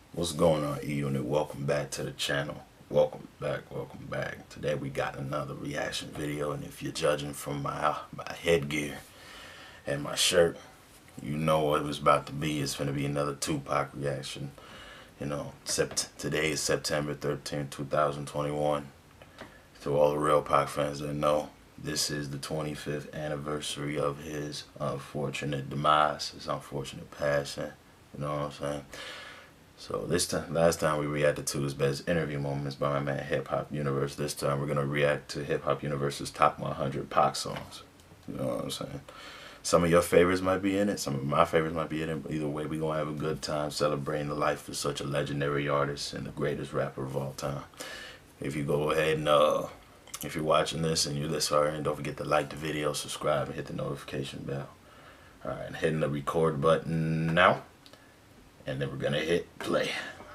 What's going on, E-Unit? Welcome back to the channel. Welcome back. Today we got another reaction video, and if you're judging from my headgear and my shirt, you know what it was about to be. It's gonna be another Tupac reaction. Today is September 13th, 2021. To all the real Pac fans that know, this is the 25th anniversary of his unfortunate demise, his unfortunate passing. You know what I'm saying? So last time we reacted to his best interview moments by my man Hip Hop Universe. This time we're gonna react to Hip Hop Universe's top 100 Pac songs. You know what I'm saying? Some of your favorites might be in it. Some of my favorites might be in it. But either way, we're gonna have a good time celebrating the life of such a legendary artist and the greatest rapper of all time. If you go ahead and if you're watching this and you're this far in, don't forget to like the video, subscribe, and hit the notification bell. All right, hitting the record button now. And then we're gonna hit play.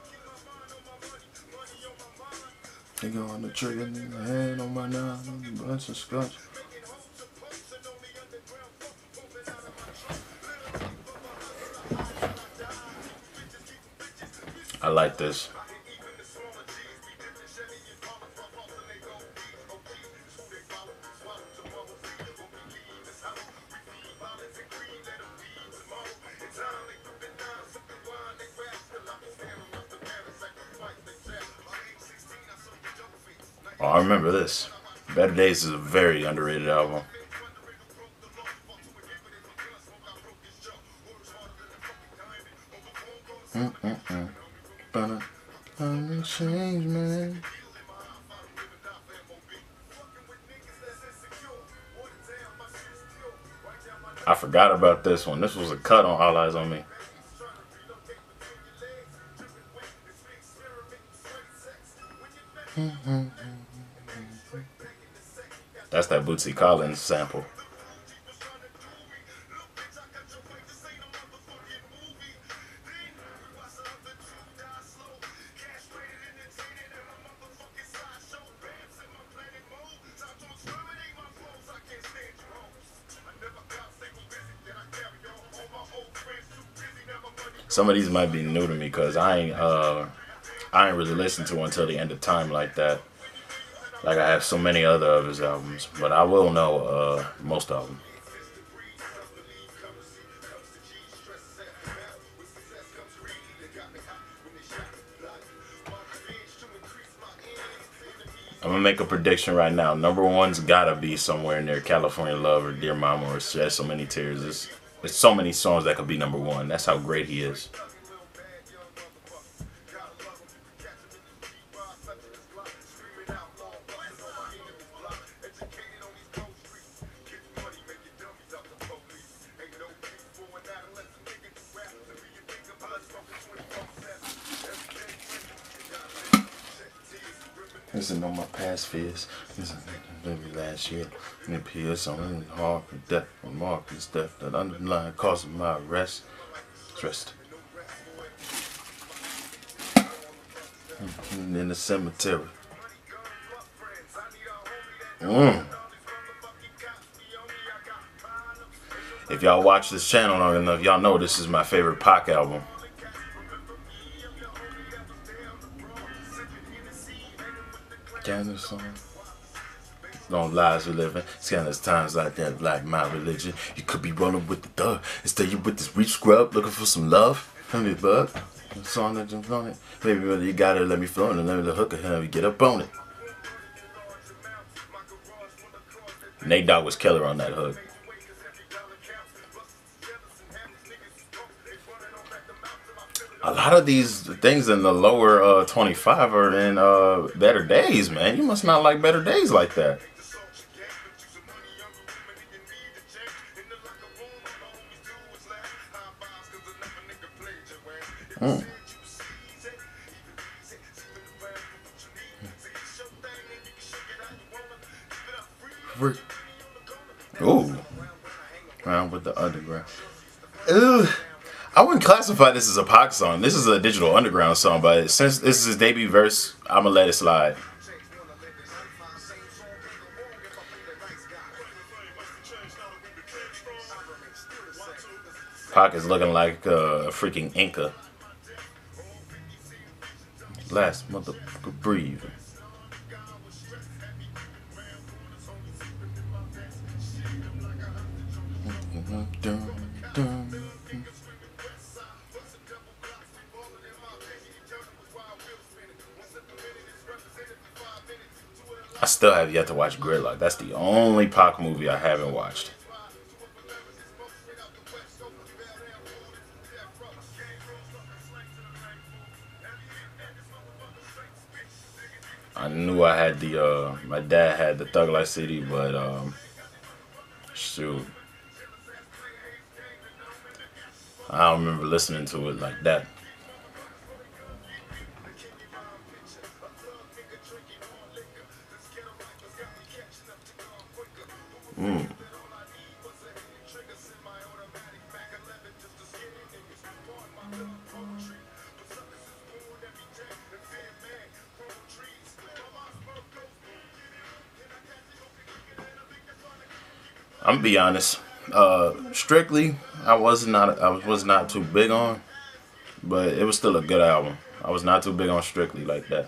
Finger on the trigger, hand on my nine, bunch of scotch. I like this. Oh, I remember this. Better Days is a very underrated album. But I'm change, man. I forgot about this one. This was a cut on All Eyes on Me. That's that Bootsy Collins sample. Some of these might be new to me because I ain't really listened to until the end of time like that. Like I have so many other of his albums, but I will know most of them. I'm gonna make a prediction right now. Number one's gotta be somewhere near California Love or Dear Mama or Shed So Many Tears. There's so many songs that could be number one. That's how great he is. Listen on my past fears. Listen, maybe last year. Me Pierce on hard for death and Marcus death. That underlying cause of my arrest. Stressed. In the cemetery. If y'all watch this channel long enough, y'all know this is my favorite Pac album. Scandalous song. Long lives we living, scandalous times like that, like my religion. You could be rolling with the thug, instead you with this reach scrub looking for some love. Tell me, bud, the song that jumps on it. Maybe you gotta let me flow and let me the hook of him. You get up on it. Nate Dogg was killer on that hook. A lot of these things in the lower 25 are in Better Days, man. You must not like Better Days like that. Ooh. Round with the underground. Ugh. I wouldn't classify this as a Pac song. This is a Digital Underground song, but since this is his debut verse, I'm gonna let it slide. Pac is looking like a freaking Inca. Last motherfucker breathing. I still have yet to watch Gridlock. That's the only Pac movie I haven't watched. I knew I had the my dad had the Thug Life CD, but shoot, I don't remember listening to it like that. I'm gonna be honest. Strictly, I was not too big on, but it was still a good album. I was not too big on Strictly like that.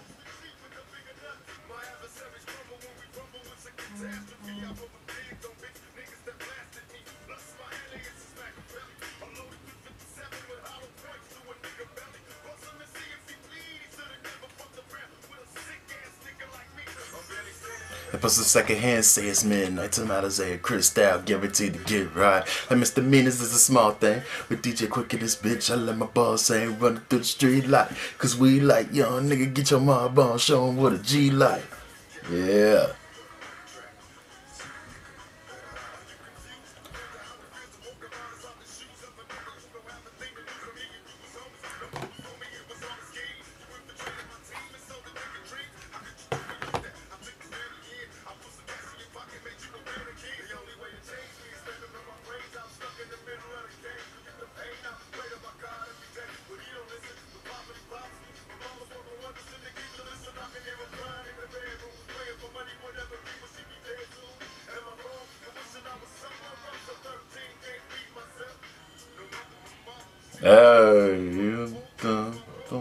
If it's a second hand, say it's midnight. To Isaiah Chris style, guaranteed to get right. And misdemeanors is a small thing. With DJ Quick in this bitch, I let my balls say running through the street like. Cause we like, young nigga, get your mob on, show 'em what a G like. Yeah. Hey, you done.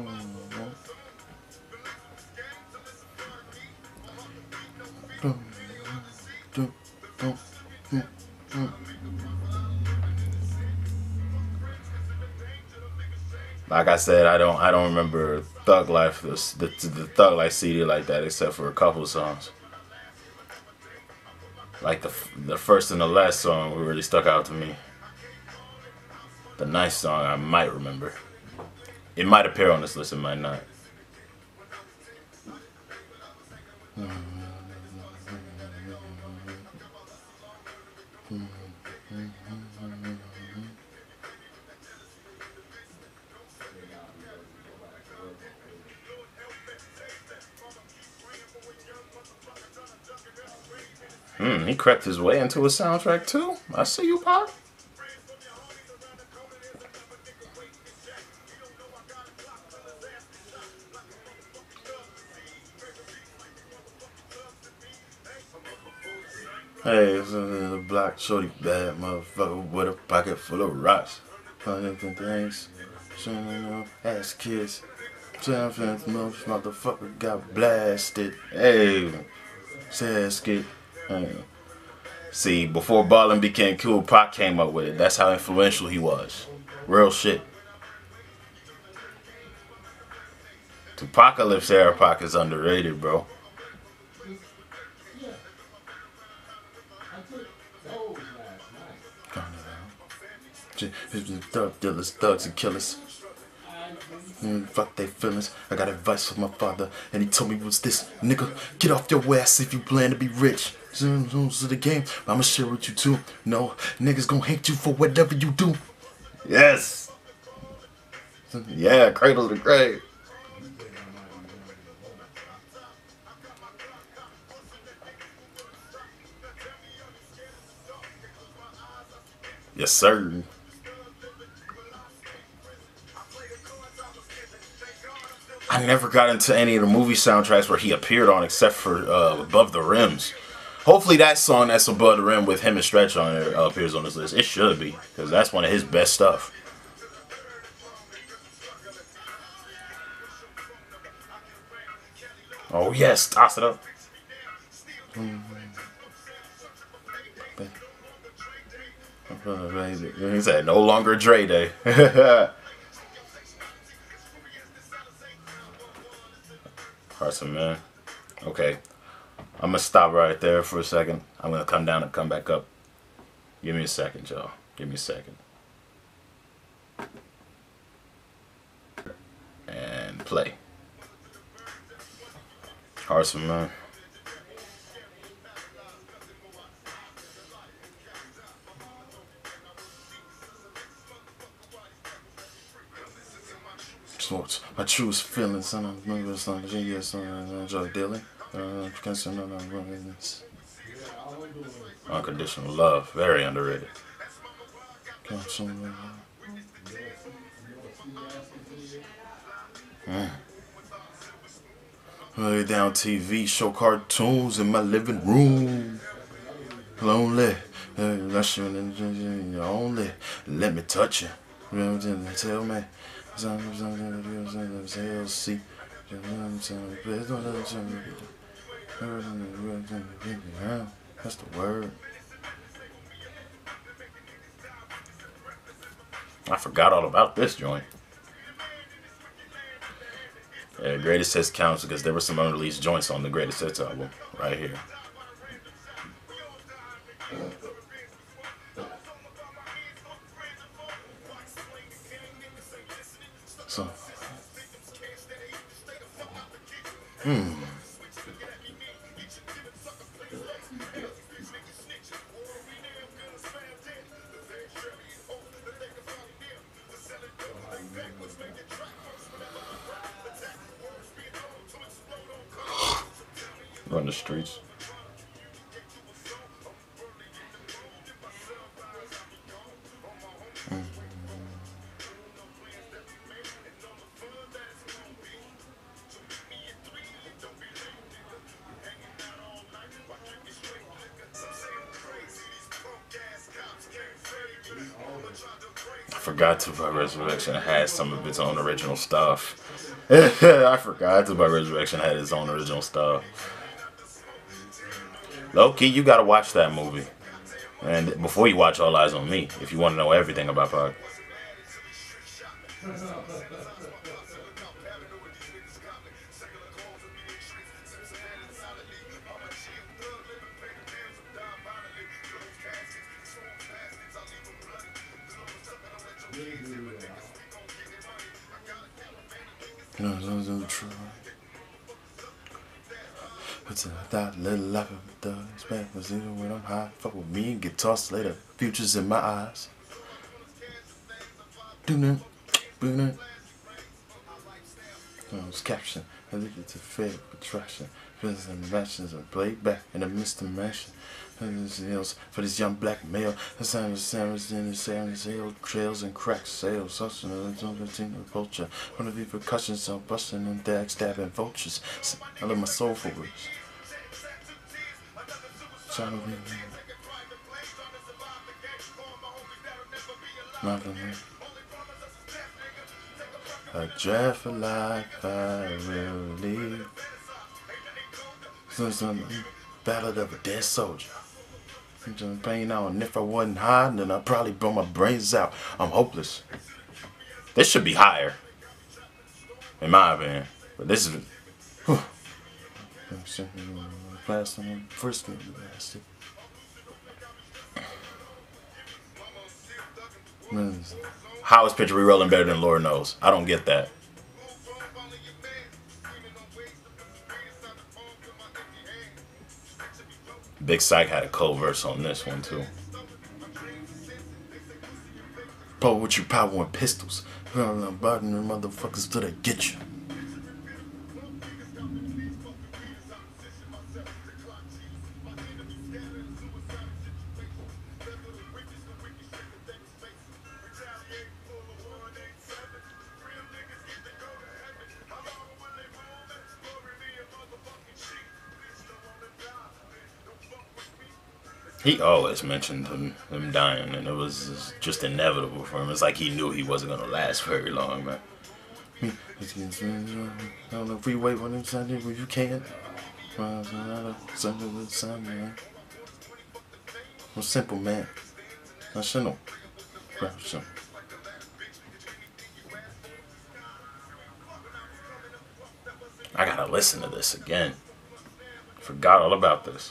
Like I said, I don't remember Thug Life, the Thug Life CD like that, except for a couple songs. Like the first and the last song really stuck out to me. The Nice song I might remember. It might appear on this list, it might not. He crept his way into a soundtrack too. I see you, Pop. Hey, it's a black shorty bad motherfucker with a pocket full of rocks. Different things. Ass kids. Motherfucker got blasted. Hey, sad skit. Hey. See, before ballin' became cool, Pac came up with it. That's how influential he was. Real shit. Tupacalypse era Pac is underrated, bro. Thug dealers, thugs and killers. Fuck they feelings. I got advice from my father, and he told me what's this, nigga. Get off your ass if you plan to be rich. To the game, I'ma share with you too. No, niggas gon' hate you for whatever you do. Yes. Yeah, cradle to grave. Yes, sir. I never got into any of the movie soundtracks where he appeared on, except for Above the Rims. Hopefully that song that's Above the Rim with him and Stretch on it appears on this list. It should be, because that's one of his best stuff. Oh yes, toss it up. He said no longer Dre Day. Carson, man. Okay. I'm gonna stop right there for a second. I'm gonna come down and come back up. Give me a second, y'all. Give me a second. And play. Carson, man. Sports. My truest feelings, son of a son of genius, Joe Dilly. Unconditional love, very underrated. Lay down TV, show cartoons in my living room. Lonely, only let me touch you. Tell me. See. That's the word. I forgot all about this joint. Yeah, Greatest Hits counts because there were some unreleased joints on the Greatest Hits album right here. So, run the streets. I forgot Tupac Resurrection had some of its own original stuff. I forgot Tupac Resurrection had its own original stuff. Low key, you gotta watch that movie. And before you watch All Eyes on Me, if you want to know everything about Pac. But that little life of the expect was even when I'm high. Fuck with me and get tossed later. Futures in my eyes. Do that, do that. I was caption, addicted to fate, attraction, feelings and inventions, and played back in the midst of mansion. For this young black male, the sign of sandwich in his hill trails and crack sales, such an culture. One of the percussions I'm busting and dag stabbing vultures. I love my soulful words. A draft for life, I will leave. Some ballad of a dead soldier. Pain on. If I wasn't high, then I'd probably blow my brains out. I'm hopeless. This should be higher, in my opinion. But this is. First one, how is Picture Rerolling better than Lord Knows? I don't get that. Big Psych had a cold verse on this one too. Pull with your power and pistols. I'm biting the motherfuckers till they get you. He always mentioned him dying, and it was just inevitable for him. It's like he knew he wasn't gonna last very long, man. On the freeway when it's Sunday where you can't. Sunday with Sunday. I'm simple, man. National. I gotta listen to this again. Forgot all about this.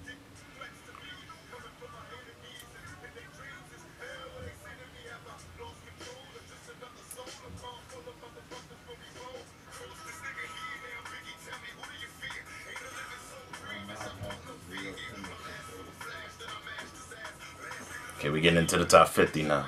Okay, we getting into the top 50 now.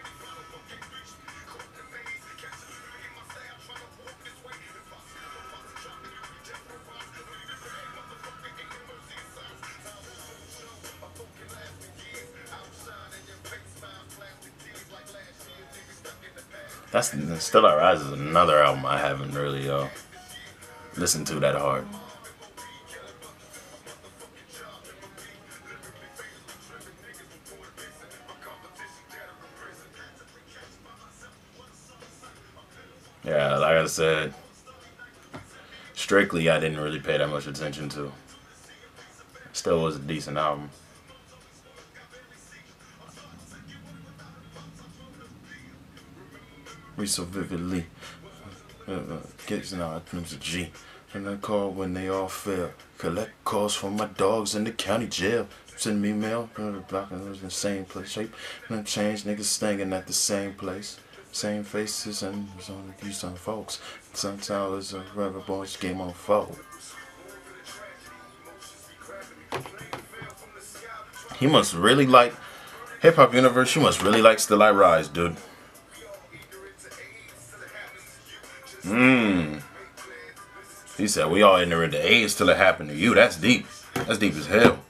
That's Still I Rise is another album I haven't really listened to that hard. Yeah, like I said, Strictly I didn't really pay that much attention to. Still was a decent album. We so vividly gets now I a G. And I call when they all fail. Collect calls from my dogs in the county jail. Send me mail, the block and it was in the same place. Shape and change, niggas staying at the same place. Same faces and it's on the some folks. Sometimes it's a rubber boys game on fold. He must really like Hip Hop Universe. You must really like Still I Rise, dude. He said we all enter into AIDS till it happened to you. That's deep. That's deep as hell.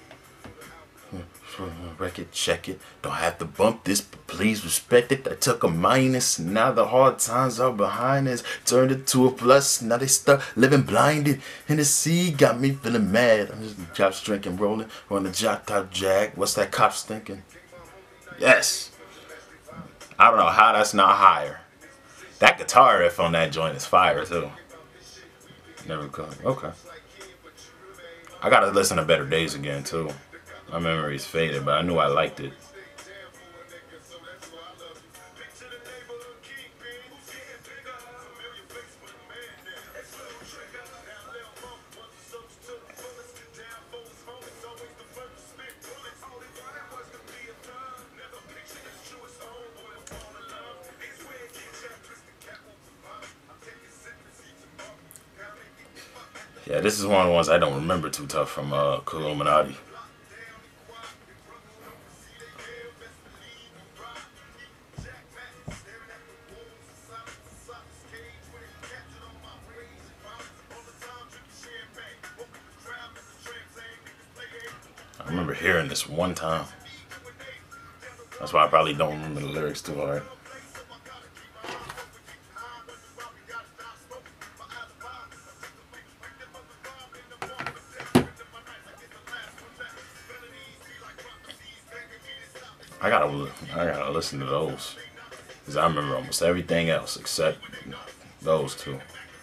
Record, check it. Don't have to bump this, but please respect it. I took a minus, now the hard times are behind us. Turned it to a plus, now they stuck living blinded. And the sea got me feeling mad. I'm just cops drinking, rolling on the jock top jag. What's that cops thinking? Yes. I don't know how that's not higher. That guitar riff on that joint is fire too. Never caught. Okay. I gotta listen to Better Days again too. My memory's faded, but I knew I liked it. Yeah, this is one of the ones I don't remember too tough from Illuminati. I remember hearing this one time. That's why I probably don't remember the lyrics too hard. I gotta listen to those, because I remember almost everything else except those two.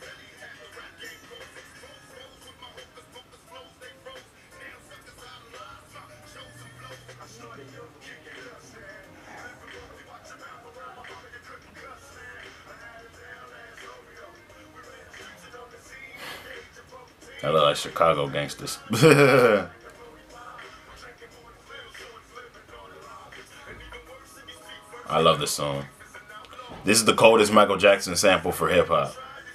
I look like Chicago gangsters. I love this song. This is the coldest Michael Jackson sample for hip hop.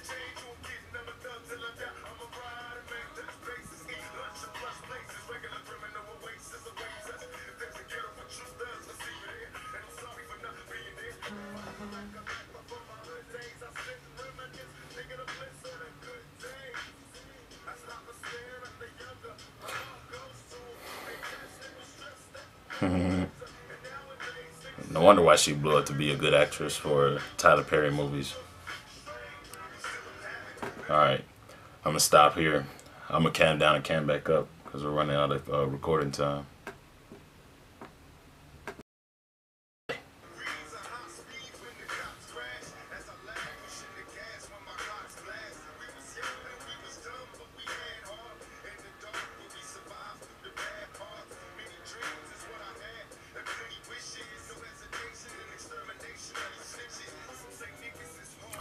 No wonder why she blew up to be a good actress for Tyler Perry movies. Alright, I'm going to stop here. I'm going to cam down and cam back up because we're running out of recording time.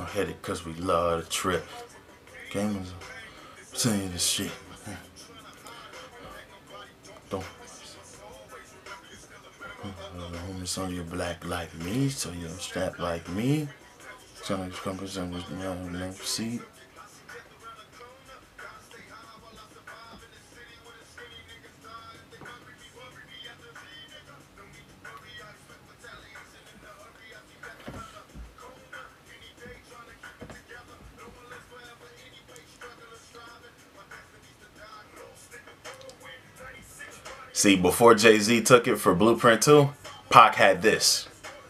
I'm headed cause we love the trip. Gamers, saying this shit. Don't. Homies on your black like me, so you're strapped like me. Trying to come with some seat. See, before Jay-Z took it for Blueprint 2, Pac had this.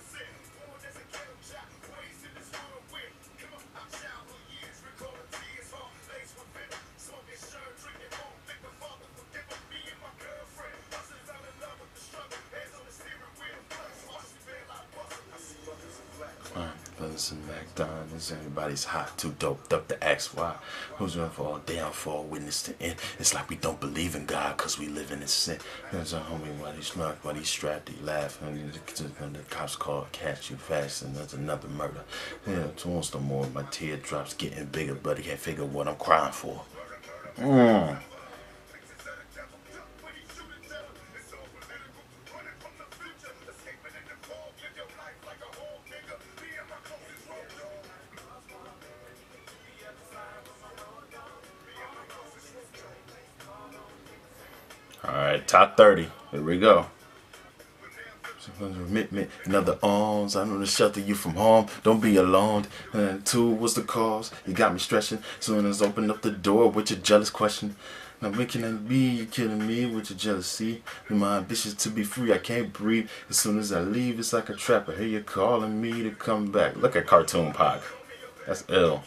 Listen, McDonald's, everybody's hot, too doped up to ask why. Who's gonna fall down for a witness to end? It's like we don't believe in God cause we live in sin. There's a homie while he's smart, while he's strapped, he laugh. And the cops call, catch you fast, and there's another murder. Yeah, it's once no more. My teardrops getting bigger, but he can't figure what I'm crying for. Alright, top 30. Here we go. Another arms, I know to shelter you from harm. Don't be alone. And 2 was the cause. You got me stretching. Soon as open up the door with your jealous question. Now when can it be? You killing me with your jealousy. And my ambitions to be free, I can't breathe. As soon as I leave, it's like a trap. I hear you calling me to come back. Look at Cartoon Pac. That's ill.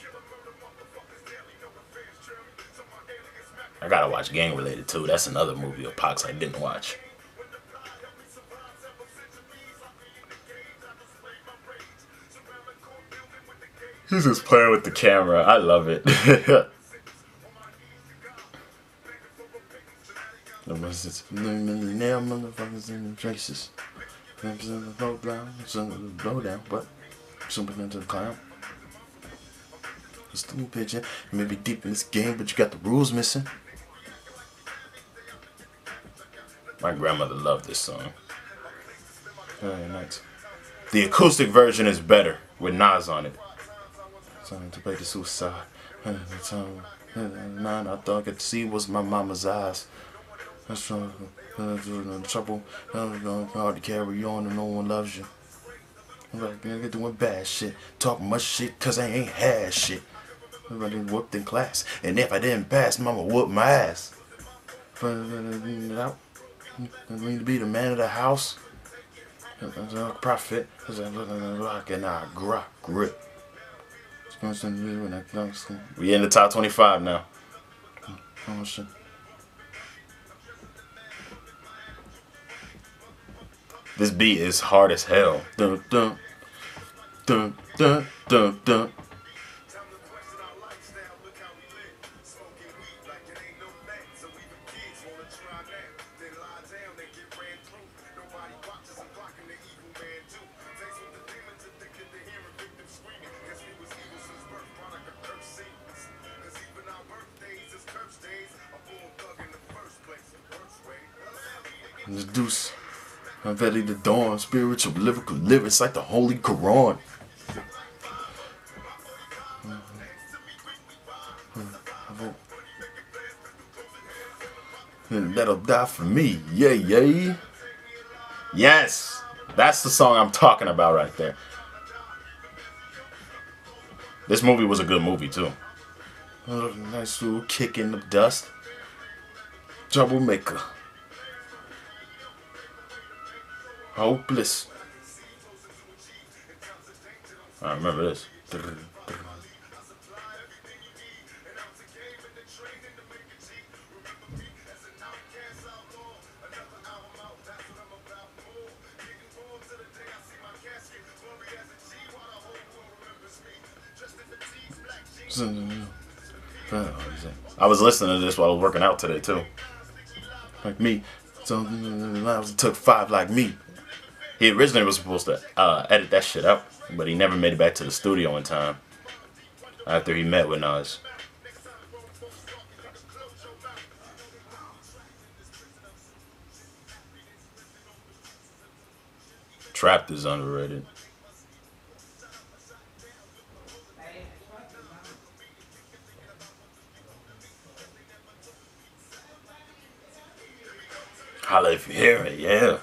I gotta watch Gang Related too. That's another movie of Pac's I didn't watch. He's just playing with the camera. I love it. Millionaire motherfuckers in the traces. Blow down, but jumping into the clown. It's new pigeon. You may be deep in this game, but you got the rules missing. My grandmother loved this song. Very nice. The acoustic version is better with Nas on it. Time to pay the suicide. I thought I could see was my mama's eyes. That's trouble. Hard to carry on and no one loves you. I'm like, nigga doing bad shit. Talking much shit cause I ain't had shit. Everybody whooped in class. And if I didn't pass, mama whooped my ass. I need to be the man of the house. Profit. Rock and I grip. We in the top 25 now. Oh shit. This beat is hard as hell. Dun dun dun dun dun dun. The deuce, I'm ready to dawn. Spiritual, lyrical lyrics like the Holy Quran. And that'll die for me. Yay, yay. Yes, that's the song I'm talking about right there. This movie was a good movie too. Nice little kick in the dust. Troublemaker. Hopeless. I remember this. I was listening to this while I was working out today too. Like me. So I took 5 like me. He originally was supposed to edit that shit out, but he never made it back to the studio in time. after he met with Nas. Trapped is underrated. Holla if you hear it, yeah.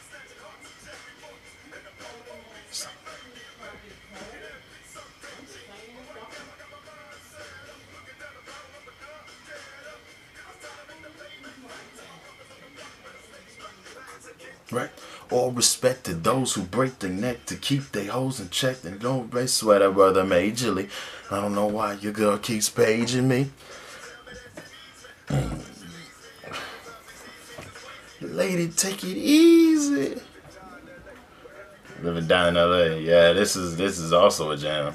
Right? All respect to those who break their neck to keep their hoes in check and don't they sweat at brother majorly. I don't know why your girl keeps paging me. Lady, take it easy. Living down in LA. Yeah, this is also a jam.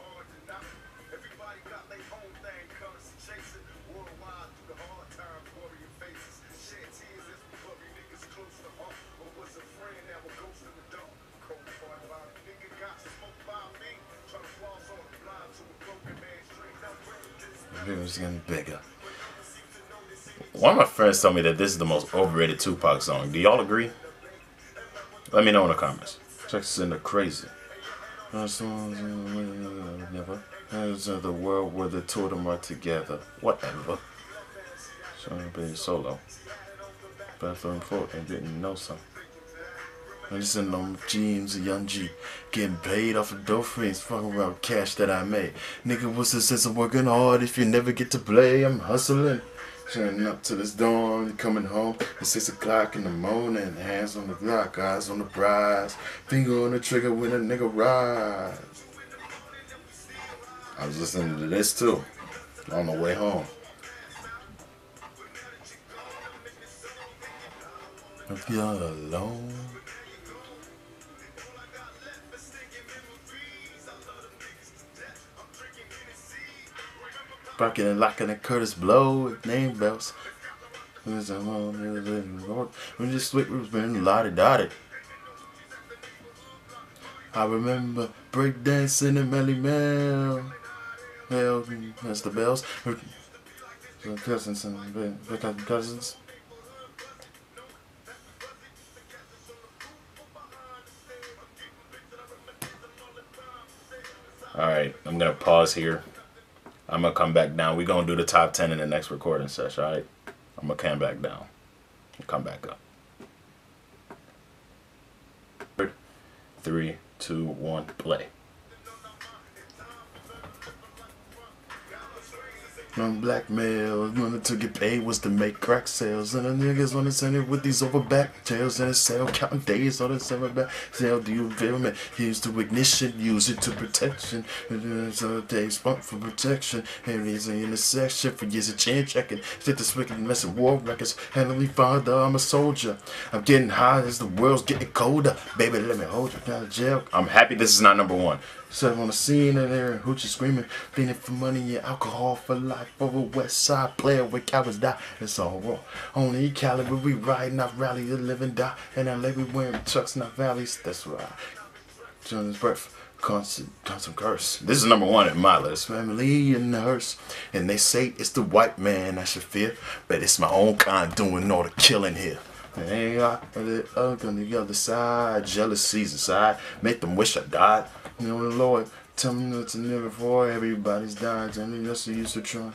It's getting bigger. One of my friends told me that this is the most overrated Tupac song. Do y'all agree? Let me know in the comments. Check this in the crazy. Never. The world where the two of them are together. Whatever. So I'm being solo. Bathroom foot and didn't know something. I listen on James, a young G, getting paid off of dope friends, fucking around cash that I made. Nigga, what's the sense of working hard if you never get to play? I'm hustling, turning up to this dawn, coming home at 6 o'clock in the morning, hands on the Glock, eyes on the prize, finger on the trigger when a nigga rides. I was listening to this too, on the way home. If you're alone. Barking and locking and Curtis Blow with name bells. When this sweet was been lottie-dotted. I remember breakdancing in Melly Mel. Hell, that's the bells. Cousins and cousins. Alright, I'm gonna pause here. I'm gonna come back down. We're gonna do the top 10 in the next recording session, alright? I'm gonna come back down. Come back up. 3, 2, 1, play. On blackmail, money to get paid was to make crack sales, and the niggas wanna send it with these overback tails in a cell, counting days on the summer back sale. Do you feel me? Use to ignition, use it to protection. So days pump for protection. Areas in the section for years of chain checking. Sit this wicked mess of war records. Heavenly Father, I'm a soldier. I'm getting high as the world's getting colder. Baby, let me hold you down to jail. I'm happy this is not number 1. So on the scene in there, hoochie screaming, leaning for money and alcohol for life. Over West Side, player where cowards die. It's all raw. Only caliber, we ride, not rally, to live and die. And LA, we wearing trucks, not valleys. That's right. John's birth, constant curse. This is number 1 in my list. Family in the hearse. And they say it's the white man I should fear, but it's my own kind doing all the killing here. And they got it up on the other side. Jealousy's inside. Make them wish I died. You know, Lord, tell me not to live before everybody's dying. Tell me that's the use of trying.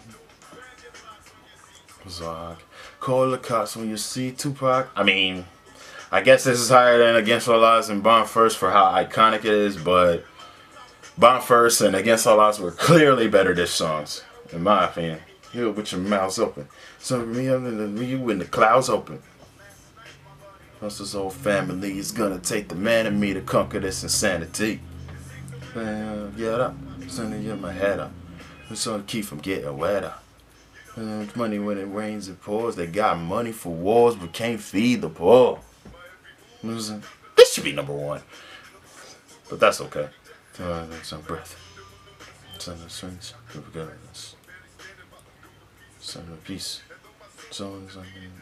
Zog. Call the cops when you see Tupac. I mean, I guess this is higher than Against All Odds and Born First for how iconic it is, but Born First and Against All Odds were clearly better diss songs, in my opinion. You with your mouths open. Some of me and you when the clouds open. Plus this whole family is gonna take the man in me to conquer this insanity. Get up, son, get my head up. It's gonna keep from getting wetter. Money when it rains and pours. They got money for wars but can't feed the poor. This should be number 1, but that's okay. Some breath. Son of strength, forgiveness. Son of peace. Songs on me.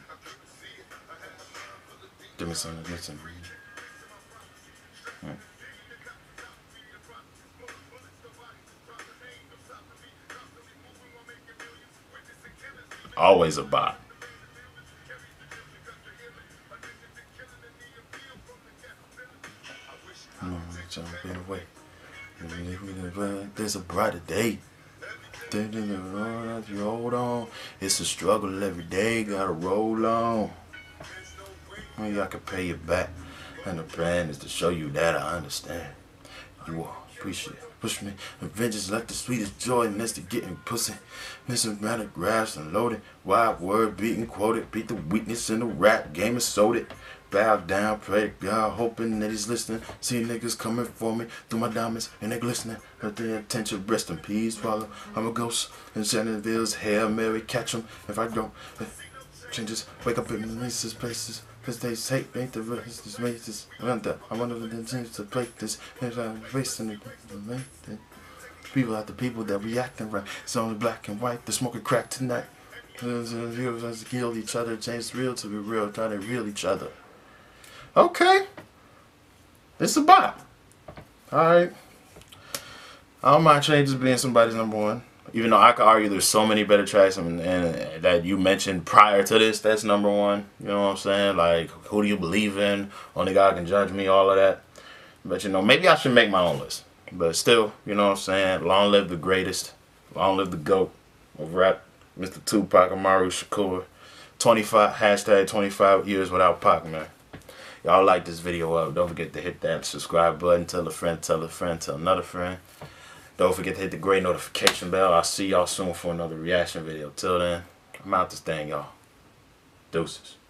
Give me some of this. Always a bop. There's a brighter day. You hold on. It's a struggle every day. Gotta roll on. Maybe I can pay you back. And the plan is to show you that I understand. You will appreciate it. Push me. Revenge is like the sweetest joy next to getting pussy. Missing around the graphs and loaded. Wild word beating quoted. Beat the weakness in the rap game and sold it. Bow down, pray to God, hoping that he's listening. See niggas coming for me through my diamonds and they glistening. Let their attention rest in peace. Follow, I'm a ghost in Shannonville's Hail Mary. Catch him if I don't. Changes, wake up in these places. Cause they hate ain't the rest, this makes this run that. I wonder if they change to play this. If I'm wasting it, people are the people that reacting right. It's only black and white. They're smoking crack tonight. Kill each other, change real to be real, try to real each other. Okay. It's a bop. Alright. I don't mind changes being somebody's #1. Even though I could argue there's so many better tracks and that you mentioned prior to this, that's #1. You know what I'm saying? Like, who do you believe in? Only God can judge me, all of that. But, you know, maybe I should make my own list. But still, you know what I'm saying? Long live the greatest. Long live the GOAT of rap, Mr. Tupac Amaru Shakur. 25 years without Pac, man. Y'all like this video up. Don't forget to hit that subscribe button. Tell a friend, tell another friend. Don't forget to hit the great notification bell. I'll see y'all soon for another reaction video. Till then, I'm out this thing, y'all. Deuces.